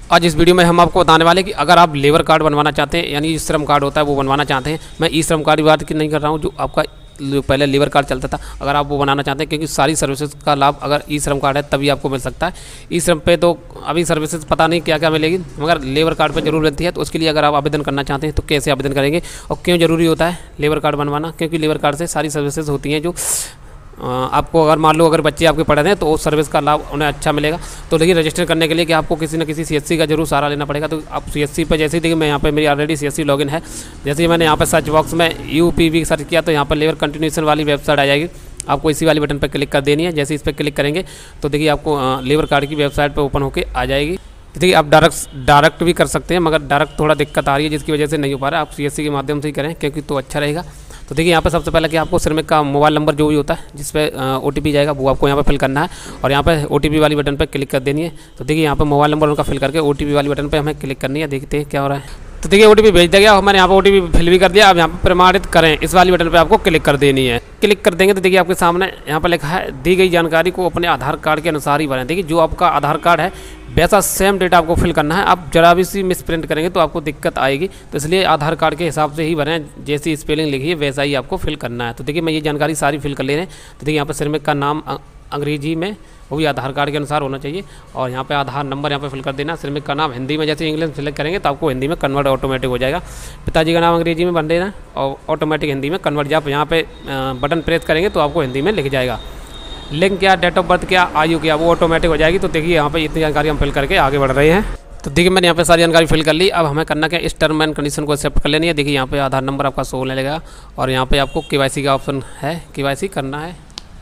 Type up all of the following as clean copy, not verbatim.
आज इस वीडियो में हम आपको बताने वाले कि अगर आप लेबर कार्ड बनवाना चाहते हैं, यानी श्रम कार्ड होता है वो बनवाना चाहते हैं। मैं ई श्रम कार्ड की बात नहीं कर रहा हूँ, जो आपका पहले लेबर कार्ड चलता था, अगर आप वो बनाना चाहते हैं, क्योंकि सारी सर्विसेज का लाभ अगर ई श्रम कार्ड है तभी आपको मिल सकता है। ई श्रम पे तो अभी सर्विसेज पता नहीं क्या क्या मिलेगी, मगर लेबर कार्ड पे जरूर मिलती है। तो उसके लिए अगर आप आवेदन करना चाहते हैं तो कैसे आवेदन करेंगे और क्यों ज़रूरी होता है लेबर कार्ड बनवाना, क्योंकि लेबर कार्ड से सारी सर्विसेज होती हैं जो आपको, अगर मान लो अगर बच्चे आपके पढ़ रहे हैं तो उस सर्विस का लाभ उन्हें अच्छा मिलेगा। तो देखिए रजिस्टर करने के लिए कि आपको किसी न किसी CSC का जरूर सहारा लेना पड़ेगा। तो आप CSC पर जैसे ही देखिए, मैं यहाँ पे मेरी ऑलरेडी CSC लॉगिन है। जैसे ही मैंने यहाँ पर सर्च बॉक्स में UPV सर्च किया तो यहाँ पर लेबर कंटिन्यूएशन वाली वेबसाइट आ जाएगी। आपको इसी वाली बटन पर क्लिक कर देनी है। जैसे इस पर क्लिक करेंगे तो देखिए आपको लेबर कार्ड की वेबसाइट पर ओपन होकर आ जाएगी। देखिए आप डायरेक्ट भी कर सकते हैं, मगर डायरेक्ट थोड़ा दिक्कत आ रही है जिसकी वजह से नहीं हो पा रहा है। आप CSC के माध्यम से ही करें क्योंकि तो अच्छा रहेगा। तो देखिए यहाँ पे सबसे पहले कि आपको श्रमिक का मोबाइल नंबर जो भी होता है जिस पे OTP जाएगा वो आपको यहाँ पे फिल करना है और यहाँ पे OTP वाली बटन पे क्लिक कर देनी है। तो देखिए यहाँ पे मोबाइल नंबर उनका फिल करके OTP वाली बटन पे हमें क्लिक करनी है। देखते हैं क्या हो रहा है। तो देखिए OTP भेज दिया गया, मैंने यहाँ पे OTP फिल भी कर दिया। अब यहाँ पे प्रमाणित करें, इस वाली बटन पे आपको क्लिक कर देनी है। क्लिक कर देंगे तो देखिए आपके सामने यहाँ पर लिखा है दी गई जानकारी को अपने आधार कार्ड के अनुसार ही भरें। देखिए जो आपका आधार कार्ड है वैसा सेम डेटा आपको फिल करना है। आप जरा भी सी मिस प्रिंट करेंगे तो आपको दिक्कत आएगी, तो इसलिए आधार कार्ड के हिसाब से ही भरें, जैसी स्पेलिंग लिखी है वैसा ही आपको फिल करना है। तो देखिए मैं ये जानकारी सारी फिल कर ले रहे हैं। तो देखिए यहाँ पर श्रमिक का नाम अंग्रेजी में, वो भी आधार कार्ड के अनुसार होना चाहिए, और यहाँ पे आधार नंबर यहाँ पे फिल कर देना। श्रमिक का नाम हिंदी में, जैसे इंग्लिश में सिलेक्ट करेंगे तो आपको हिंदी में कन्वर्ट ऑटोमेटिक हो जाएगा। पिताजी का नाम अंग्रेजी में भर देना और ऑटोमेटिक हिंदी में कन्वर्ट। जब यहाँ पे बटन प्रेस करेंगे तो आपको हिंदी में लिख जाएगा। लिंक क्या, डेट ऑफ बर्थ क्या, आयु क्या, वो ऑटोमेटिक हो जाएगी। तो देखिए यहाँ पे इतनी जानकारी हम फिल करके आगे बढ़ रहे हैं। तो देखिए मैंने यहाँ पे सारी जानकारी फिल कर ली। अब हमें करना क्या, इस टर्म एंड कंडीशन को एक्सेप्ट कर लेनी है। देखिए यहाँ पे आधार नंबर आपका शो होने लगेगा और यहाँ पे आपको KYC का ऑप्शन है, KYC करना है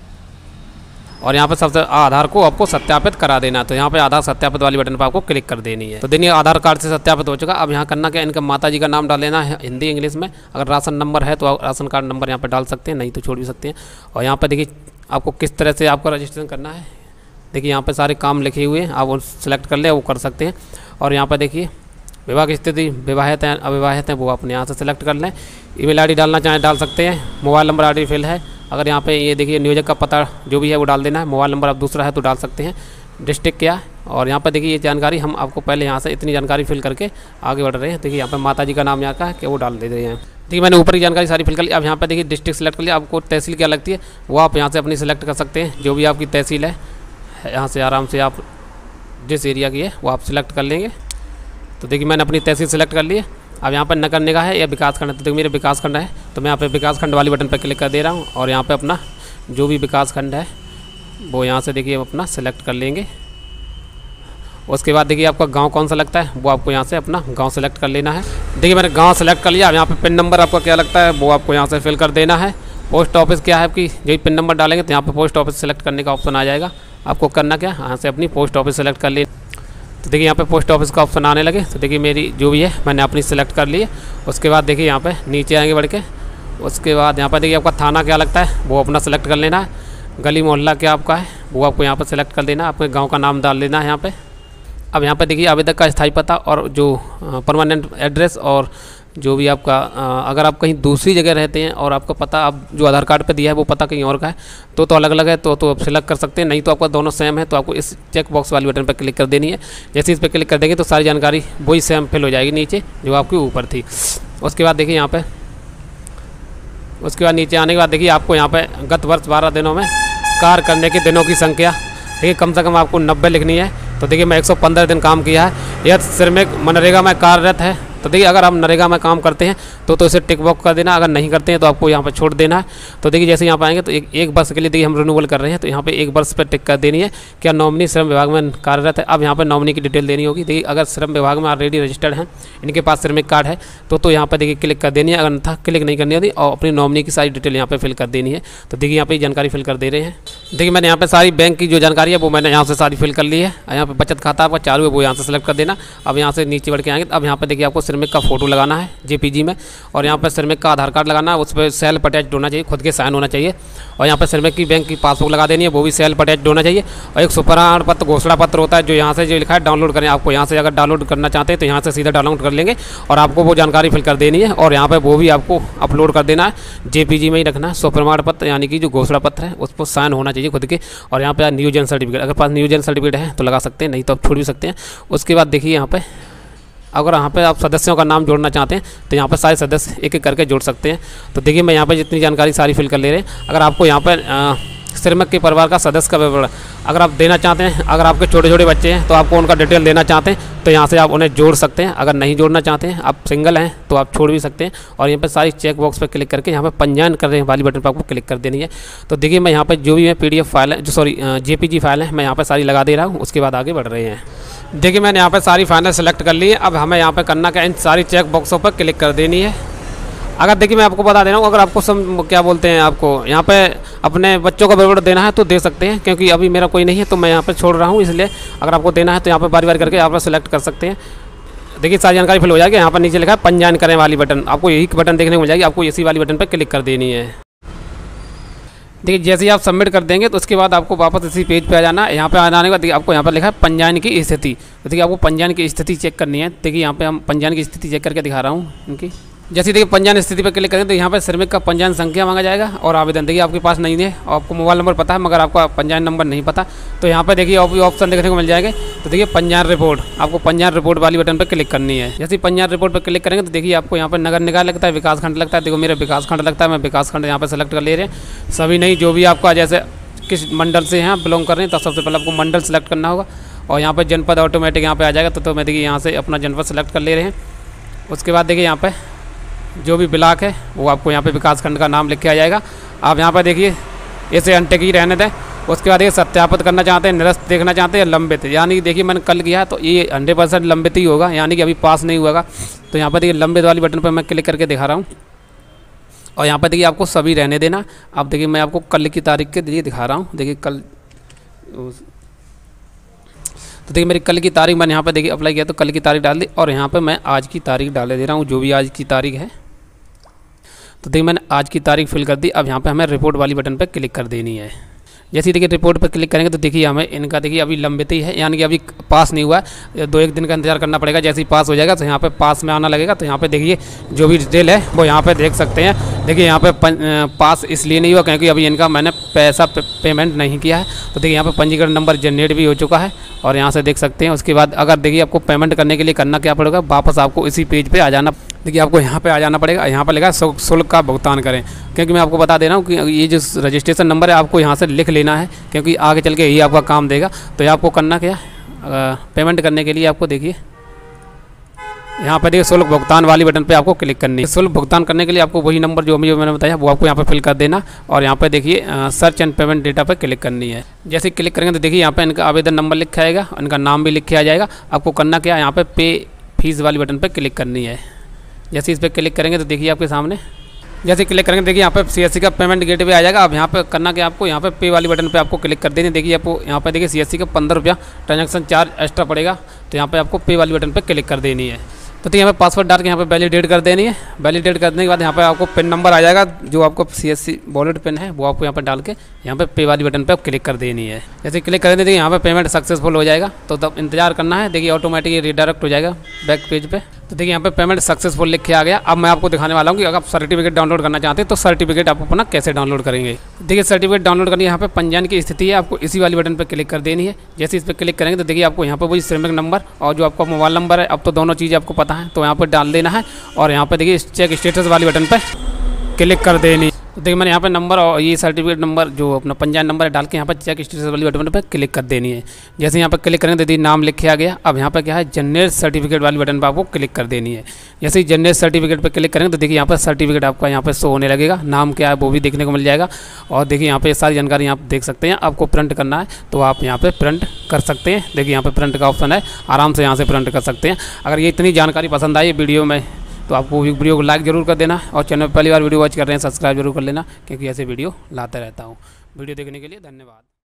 और यहाँ पे सबसे आधार को आपको सत्यापित करा देना। तो यहाँ पे आधार सत्यापित वाली बटन पर आपको क्लिक कर देनी है। तो देखिए आधार कार्ड से सत्यापित हो चुका। अब यहाँ करना क्या, इनका माताजी का नाम डाल लेना है हिंदी इंग्लिश में। अगर राशन नंबर है तो राशन कार्ड नंबर यहाँ पे डाल सकते हैं, नहीं तो छोड़ भी सकते हैं। और यहाँ पे देखिए आपको किस तरह से आपका रजिस्ट्रेशन करना है। देखिए यहाँ पे सारे काम लिखे हुए हैं, आप वो सिलेक्ट कर ले, वो कर सकते हैं। और यहाँ पर देखिए विवाह की स्थिति, विवाहित हैं अविवाहित हैं, वो अपने यहाँ से सिलेक्ट कर लें। ईमेल ID डालना चाहें डाल सकते हैं। मोबाइल नंबर ऑलरेडी फिल है। अगर यहाँ पे ये देखिए नियोजक का पता जो भी है वो डाल देना है। मोबाइल नंबर अब दूसरा है तो डाल सकते हैं। डिस्ट्रिक्ट क्या है, और यहाँ पर देखिए ये जानकारी हम आपको पहले यहाँ से इतनी जानकारी फिल करके आगे बढ़ रहे हैं। देखिए यहाँ पर माताजी का नाम यहाँ का है कि वो डाल दे रहे हैं। देखिए मैंने ऊपर की जानकारी सारी फिल कर ली। अब यहाँ पर देखिए डिस्ट्रिक्ट सेलेक्ट कर लिया। आपको तहसील क्या लगती है वो आप यहाँ से अपनी सेलेक्ट कर सकते हैं। जो भी आपकी तहसील है यहाँ से आराम से आप जिस एरिया की है वो आप सिलेक्ट कर लेंगे। तो देखिए मैंने अपनी तहसील सेलेक्ट कर ली है। अब यहाँ पर नगर निगम है या विकास खंड है, तो देखिए मेरे विकास खंड है तो मैं यहाँ पे विकास खंड वाली बटन पर क्लिक कर दे रहा हूँ और यहाँ पे अपना जो भी विकास खंड है वो यहाँ से देखिए अपना सेलेक्ट कर लेंगे। उसके बाद देखिए आपका गांव कौन सा लगता है वो आपको यहाँ से अपना गांव सेलेक्ट कर लेना है। देखिए मैंने गांव सेलेक्ट कर लिया। अब यहाँ पे पिन नंबर आपका क्या लगता है वो आपको यहाँ से फिल कर देना है। पोस्ट ऑफिस क्या है आपकी, जो पिन नंबर डालेंगे तो यहाँ पे पोस्ट ऑफिस सेलेक्ट करने का ऑप्शन आ जाएगा। आपको करना क्या, यहाँ से अपनी पोस्ट ऑफिस सेलेक्ट कर लेनी। तो देखिए यहाँ पे पोस्ट ऑफिस का ऑप्शन आने लगे। तो देखिए मेरी जो भी है मैंने अपनी सेलेक्ट कर ली है। उसके बाद देखिए यहाँ पे नीचे आएंगे बढ़ के। उसके बाद यहाँ पर देखिए आपका थाना क्या लगता है वो अपना सेलेक्ट कर लेना है। गली मोहल्ला क्या आपका है वो आपको यहाँ पर सेलेक्ट कर देना है। आपके गाँव का नाम डाल देना है यहाँ पर। अब यहाँ पे देखिए आवेदक का स्थायी पता और जो परमानेंट एड्रेस, और जो भी आपका अगर आप कहीं दूसरी जगह रहते हैं और आपका पता आप जो आधार कार्ड पे दिया है वो पता कहीं और का है तो अलग अलग है तो आप सिलेक्ट कर सकते हैं। नहीं तो आपका दोनों सेम है तो आपको इस चेक बॉक्स वाली बटन पर क्लिक कर देनी है। जैसे इस पर क्लिक कर देंगे तो सारी जानकारी वही सेम फिल हो जाएगी नीचे जो आपके ऊपर थी। उसके बाद देखिए यहाँ पर, उसके बाद नीचे आने के बाद देखिए आपको यहाँ पर गत वर्ष 12 दिनों में कार्य करने के दिनों की संख्या देखिए कम से कम आपको 90 लिखनी है। तो देखिए मैं 115 दिन काम किया है। यह श्रमिक मनरेगा में कार्यरत है। तो देखिए अगर हम नरेगा में काम करते हैं तो इसे टिक बॉक्स कर देना। अगर नहीं करते हैं तो आपको यहाँ पर छोड़ देना है। तो देखिए जैसे यहाँ पर आएंगे तो एक वर्ष के लिए देखिए हम रिन्यूअल कर रहे हैं तो यहाँ पे 1 वर्ष पर टिक कर देनी है। क्या नॉमिनी श्रम विभाग में कार्यरत है। अब यहाँ पर नॉमिनी की डिटेल देनी होगी। देखिए अगर श्रम विभाग में ऑलरेडी रजिस्टर्ड हैं, इनके पास श्रमिक कार्ड है तो यहाँ पर देखिए क्लिक कर देनी है। अगर था क्लिक नहीं करनी होती और अपनी नॉमिनी की सारी डिटेल यहाँ पर फिल कर देनी है। तो देखिए यहाँ पर जानकारी फिल कर दे रहे हैं। देखिए मैंने यहाँ पर सारी बैंक की जो जानकारी है वो मैंने यहाँ से सारी फिल कर ली है। यहाँ पर बचत खाता आपका चालू है वो यहाँ से सेलेक्ट कर देना। अब यहाँ से नीचे बढ़ के आएंगे अब यहाँ पर देखिए आपको श्रमिक का फ़ोटो लगाना है जेपीजी में, और यहाँ पर श्रमिक का आधार कार्ड लगाना है, उस पर सेल्फ अटैच होना चाहिए, खुद के साइन होना चाहिए, और यहाँ पर श्रमिक की बैंक की पासबुक लगा देनी है, वो भी सेल्फ अटैच होना चाहिए, और एक सुप्रमाण पत्र घोषणा पत्र होता है जो यहाँ से जो लिखा है डाउनलोड करें। आपको यहाँ से अगर डाउनलोड करना चाहते हैं तो यहाँ से सीधा डाउनलोड कर लेंगे और आपको वो जानकारी फिल कर देनी है, और यहाँ पर वो भी आपको अपलोड कर देना है, जेपीजी में ही रखना है। सुप्रमाण पत्र यानी कि जो घोषणा पत्र है उस पर साइन होना चाहिए खुद के, और यहाँ पे नियोजन सर्टिफिकेट, अगर पास नियोजन सर्टिफिकेट है तो लगा सकते हैं, नहीं तो आप छोड़ भी सकते हैं। उसके बाद देखिए यहाँ पे अगर यहाँ पे आप सदस्यों का नाम जोड़ना चाहते हैं तो यहाँ पर सारे सदस्य एक एक करके जोड़ सकते हैं। तो देखिए मैं यहाँ पे जितनी जानकारी सारी फिल कर ले रहे हैं। अगर आपको यहाँ पर श्रमिक के परिवार का सदस्य का विवरण अगर आप देना चाहते हैं, अगर आपके छोटे छोटे बच्चे हैं तो आपको उनका डिटेल देना चाहते हैं तो यहाँ से आप उन्हें जोड़ सकते हैं। अगर नहीं जोड़ना चाहते हैं, आप सिंगल हैं तो आप छोड़ भी सकते हैं। और यहाँ पर सारी चेक बॉक्स पर क्लिक करके यहाँ पर पंजीयन करने वाली बटन पर आपको क्लिक कर देनी है। तो देखिए मैं यहाँ पर जो भी PDF फाइल है, जो सॉरी JPG फाइल है, मैं यहाँ पर सारी लगा दे रहा हूँ। उसके बाद आगे बढ़ रहे हैं। देखिए मैंने यहाँ पर सारी फाइलें सेलेक्ट कर ली है। अब हमें यहाँ पर करना क्या, इन सारी चेक बॉक्सों पर क्लिक कर देनी है। अगर देखिए मैं आपको बता दे रहा हूँ, अगर आपको क्या बोलते हैं, आपको यहाँ पे अपने बच्चों का विवरण देना है तो दे सकते हैं, क्योंकि अभी मेरा कोई नहीं है तो मैं यहाँ पे छोड़ रहा हूँ, इसलिए अगर आपको देना है तो यहाँ पे बारी बारी करके आप सेलेक्ट कर सकते हैं। देखिए सारी जानकारी फिल हो जाएगी। यहाँ पर नीचे लिखा है पंजीयन करने वाली बटन, आपको यही बटन देखने को मिल जाएगी, आपको इसी वाली बटन पर क्लिक कर देनी है। देखिए जैसे ही आप सबमिट कर देंगे तो उसके बाद आपको वापस इसी पेज पे आ जाना है। यहाँ पे आने के बाद देखिए आपको यहाँ पर लिखा है पंजीयन की स्थिति। तो देखिए आपको पंजीयन की स्थिति चेक करनी है। देखिए यहाँ पे हम पंजीयन की स्थिति चेक करके दिखा रहा हूँ इनकी। जैसे देखिए पंजीयन स्थिति पर क्लिक करें तो यहाँ पर श्रमिक का पंजीयन संख्या मांगा जाएगा और आवेदन। देखिए आपके पास नहीं है और आपको मोबाइल नंबर पता है मगर आपका पंजीयन नंबर नहीं पता, तो यहाँ पर देखिए ऑप्शन देखने को मिल जाएंगे। तो देखिए पंजीयन रिपोर्ट, आपको पंजीयन रिपोर्ट वाली बटन पर क्लिक करनी है। जैसे पंजीयन रिपोर्ट पर क्लिक करेंगे तो देखिए आपको यहाँ पर नगर निकाय लगता है, विकास खंड लगता है। देखो मेरा विकास खंड लगता है, मैं विकास खंड यहाँ पर सेलेक्ट कर ले रहे हैं। सभी नहीं, जो भी आपका जैसे किस मंडल से हैं बिलोंग कर रहे हैं तो सबसे पहले आपको मंडल सेलेक्ट करना होगा, और यहाँ पर जनपद ऑटोमेटिक यहाँ पे आ जाएगा। तो मैं देखिए यहाँ से अपना जनपद सेलेक्ट कर ले रहे हैं। उसके बाद देखिए यहाँ पे जो भी ब्लॉक है वो आपको यहाँ पे विकास खंड का नाम लिख के आ जाएगा। आप यहाँ पर देखिए इसे अनटिक ही रहने दें। उसके बाद ये सत्यापित करना चाहते हैं, निरस्त देखना चाहते हैं, लंबित, यानी देखिए मैंने कल किया है तो ये 100% लंबित ही होगा, यानी कि अभी पास नहीं हुआ। तो यहाँ पर देखिए लंबित वाली बटन पर मैं क्लिक करके दिखा रहा हूँ, और यहाँ पर देखिए आपको सभी रहने देना। अब देखिए मैं आपको कल की तारीख के लिए दिखा रहा हूँ। देखिए कल, तो देखिए मेरी कल की तारीख मैंने यहाँ पे देखिए अप्लाई किया तो कल की तारीख डाल दी, और यहाँ पे मैं आज की तारीख डाल दे रहा हूँ, जो भी आज की तारीख है। तो देखिए मैंने आज की तारीख फिल कर दी। अब यहाँ पे हमें रिपोर्ट वाली बटन पे क्लिक कर देनी है। जैसे देखिए रिपोर्ट पर क्लिक करेंगे तो देखिए हमें इनका देखिए अभी लंबित ही है, यानी कि अभी पास नहीं हुआ है, 2-1 दिन का इंतजार करना पड़ेगा। जैसे ही पास हो जाएगा तो यहाँ पे पास में आना लगेगा। तो यहाँ पे देखिए जो भी डिटेल है वो यहाँ पे देख सकते हैं। देखिए यहाँ पे पास इसलिए नहीं हुआ क्योंकि अभी इनका मैंने पैसा पेमेंट नहीं किया है। तो देखिए यहाँ पे पंजीकरण नंबर जनरेट भी हो चुका है, और यहाँ से देख सकते हैं। उसके बाद अगर देखिए आपको पेमेंट करने के लिए करना क्या पड़ेगा, वापस आपको इसी पेज पे आ जाना। देखिए आपको यहाँ पे आ जाना पड़ेगा, यहाँ पर लिखा शुल्क का भुगतान करें, क्योंकि मैं आपको बता दे रहा हूँ कि ये जो रजिस्ट्रेशन नंबर है आपको यहाँ से लिख लेना है, क्योंकि आगे चल के यही आपका काम देगा। तो ये आपको करना क्या, पेमेंट करने के लिए आपको देखिए यहाँ पर देखिए शुल्क भुगतान वाली बटन पे आपको क्लिक करनी है। शुल्क भुगतान करने के लिए आपको वही नंबर जो मैंने बताया वो आपको यहाँ पे फिल कर देना, और यहाँ पे देखिए सर्च एंड पेमेंट डेटा पर क्लिक करनी है। जैसे क्लिक करेंगे तो देखिए यहाँ पे इनका आवेदन नंबर लिखा आएगा, इनका नाम भी लिख के आ जाएगा। आपको करना क्या है, यहाँ पे पे फीस वाली बटन पर क्लिक करनी है। जैसे इस पर क्लिक करेंगे तो देखिए आपके सामने, जैसे क्लिक करेंगे देखिए यहाँ पे CSC का पेमेंट गेटवे आ जाएगा। अब यहाँ पे करना क्या, आपको यहाँ पे पे वाली बटन पे आपको क्लिक कर देनी। देखिए आपको यहाँ पे देखिए CSC का 15 रुपया ट्रांजैक्शन चार्ज एक्स्ट्रा पड़ेगा, तो यहाँ पे आपको पे वाली बटन पे क्लिक कर देनी है। तो यहाँ पे पासवर्ड डाल के यहाँ पे वैलिडेट कर देनी है। वैलिडेट करने के बाद यहाँ पे आपको पिन नंबर आ जाएगा, जो आपको CSC वॉलेट पिन है वो आपको यहाँ पे डाल के यहाँ पे वाली बटन पे आप क्लिक कर देनी है। जैसे क्लिक कर देंगे यहाँ पे पेमेंट सक्सेसफुल हो जाएगा, तो तब इंतजार करना है। देखिए ऑटोमेटिक रिडायरेक्ट हो जाएगा बैक पेज पे। तो देखिए यहाँ पे पेमेंट सक्सेसफुल लिख के आ गया। अब मैं आपको दिखाने वाला हूँ कि अगर आप सर्टिफिकेट डाउनलोड करना चाहते हैं तो सर्टिफिकेट आप अपना कैसे डाउनलोड करेंगे। देखिए सर्टिफिकेट डाउनलोड करनी है, यहाँ पे पंजीयन की स्थिति है, आपको इसी वाली बटन पे क्लिक कर देनी है। जैसे इस पर क्लिक करेंगे तो देखिए आपको यहाँ पे वही श्रमिक नंबर और जो आपका मोबाइल नंबर है, अब तो दोनों चीज़ें आपको पता है, तो यहाँ पर डाल देना है। और यहाँ पर देखिए चेक स्टेटस वाली बटन पर क्लिक कर देनी। तो देखिए मैंने यहाँ पे नंबर और ये सर्टिफिकेट नंबर जो अपना पंजीयन नंबर है डाल के यहाँ पर चेक स्टेटस वाली बटन पर क्लिक कर देनी है। जैसे यहाँ पर क्लिक करेंगे तो देखिए नाम लिखे आ गया। अब यहाँ पर क्या है, जनरेट सर्टिफिकेट वाली बटन पर आपको क्लिक कर देनी है। जैसे ही जनरेट सर्टिफिकेट पर क्लिक करेंगे तो देखिए यहाँ पर सर्टिफिकेट आपका यहाँ पर शो होने लगेगा, नाम क्या है वो भी देखने को मिल जाएगा। और देखिए यहाँ पर सारी जानकारी आप देख सकते हैं। आपको प्रिंट करना है तो आप यहाँ पर प्रिंट कर सकते हैं। देखिए यहाँ पर प्रिंट का ऑप्शन है, आराम से यहाँ से प्रिंट कर सकते हैं। अगर ये इतनी जानकारी पसंद आई वीडियो में तो आपको वीडियो को लाइक जरूर कर देना, और चैनल पहली बार वीडियो वॉच कर रहे हैं सब्सक्राइब जरूर कर लेना, क्योंकि ऐसे वीडियो लाते रहता हूँ। वीडियो देखने के लिए धन्यवाद।